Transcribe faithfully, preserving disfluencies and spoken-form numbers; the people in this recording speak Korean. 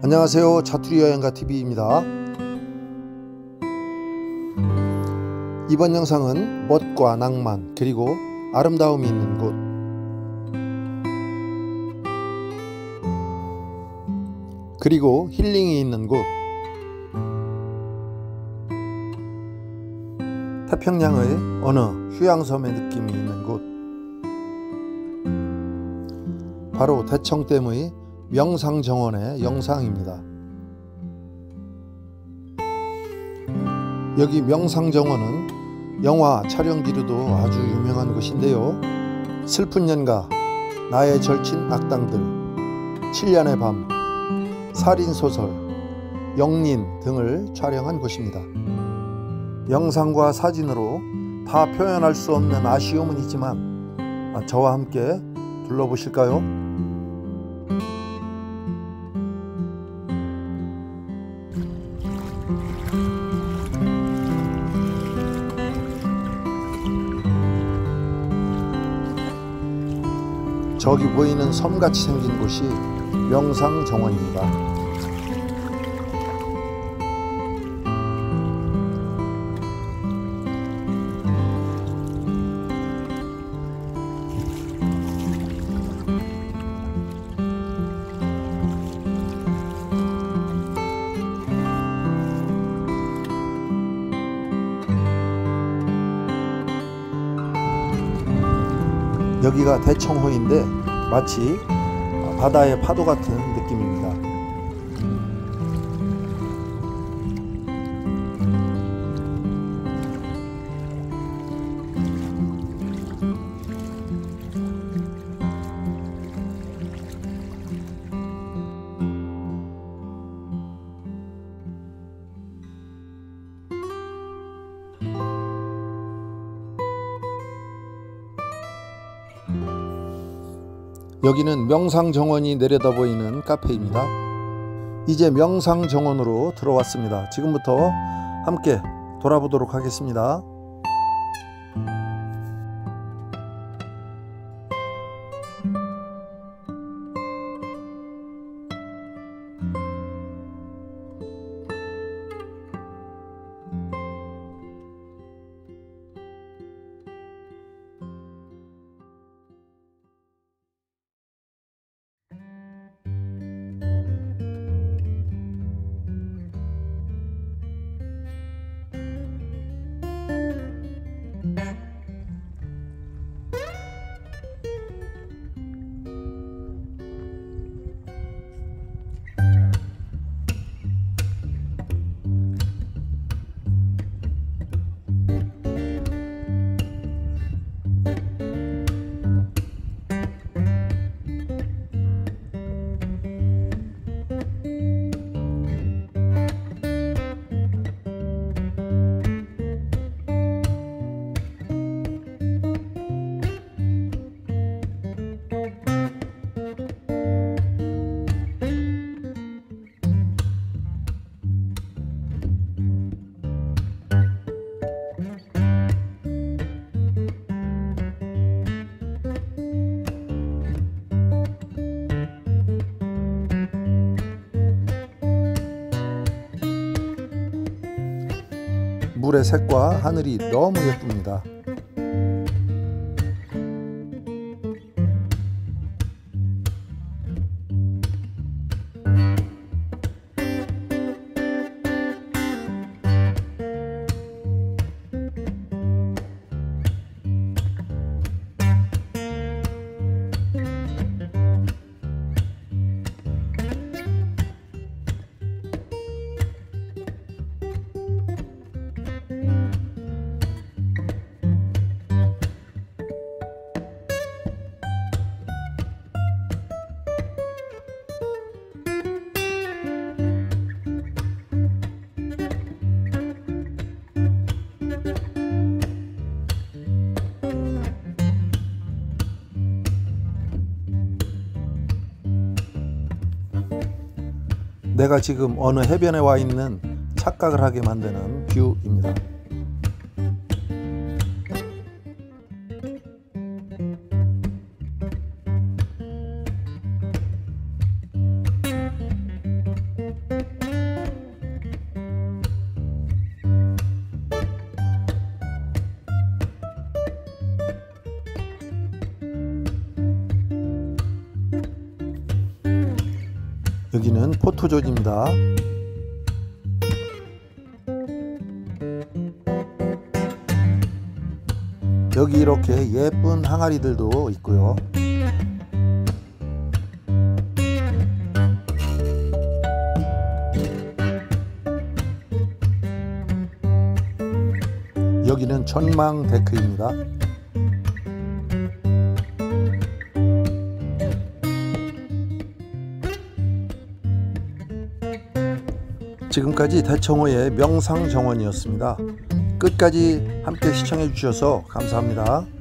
안녕하세요. 자투리 여행가 티비입니다. 이번 영상은 멋과 낭만 그리고 아름다움이 있는 곳, 그리고 힐링이 있는 곳, 태평양의 어느 휴양섬의 느낌이 있는 곳, 바로 대청댐의 명상정원의 영상입니다. 여기 명상정원은 영화 촬영지로도 아주 유명한 곳인데요. 슬픈 연가, 나의 절친 악당들, 칠년의 밤, 살인소설, 영린 등을 촬영한 곳입니다. 영상과 사진으로 다 표현할 수 없는 아쉬움은 있지만 저와 함께 둘러보실까요? 저기 보이는 섬같이 생긴 곳이 명상정원입니다. 여기가 대청호인데 마치 바다의 파도 같은 느낌입니다. 여기는 명상정원이 내려다 보이는 카페입니다. 이제 명상정원으로 들어왔습니다. 지금부터 함께 돌아보도록 하겠습니다. 물의 색과 하늘이 너무 예쁩니다. 내가 지금 어느 해변에 와 있는 착각을 하게 만드는 뷰입니다. 여기는 포토존입니다. 여기 이렇게 예쁜 항아리들도 있고요. 여기는 전망 데크입니다. 지금까지 대청호의 명상정원이었습니다. 끝까지 함께 시청해 주셔서 감사합니다.